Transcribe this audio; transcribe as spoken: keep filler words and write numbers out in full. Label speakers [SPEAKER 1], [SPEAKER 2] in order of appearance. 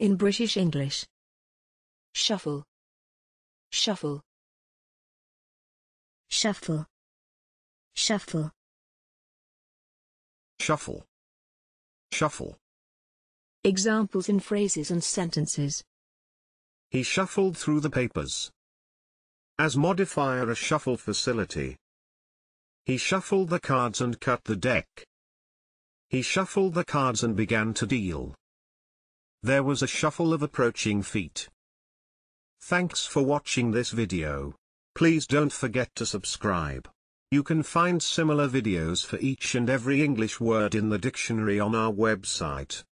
[SPEAKER 1] In British English. Shuffle. Shuffle.
[SPEAKER 2] Shuffle. Shuffle.
[SPEAKER 3] Shuffle. Shuffle.
[SPEAKER 1] Examples in phrases and sentences.
[SPEAKER 3] He shuffled through the papers. As modifier, a shuffle facility. He shuffled the cards and cut the deck. He shuffled the cards and began to deal. There was a shuffle of approaching feet. Thanks for watching this video. Please don't forget to subscribe. You can find similar videos for each and every English word in the dictionary on our website.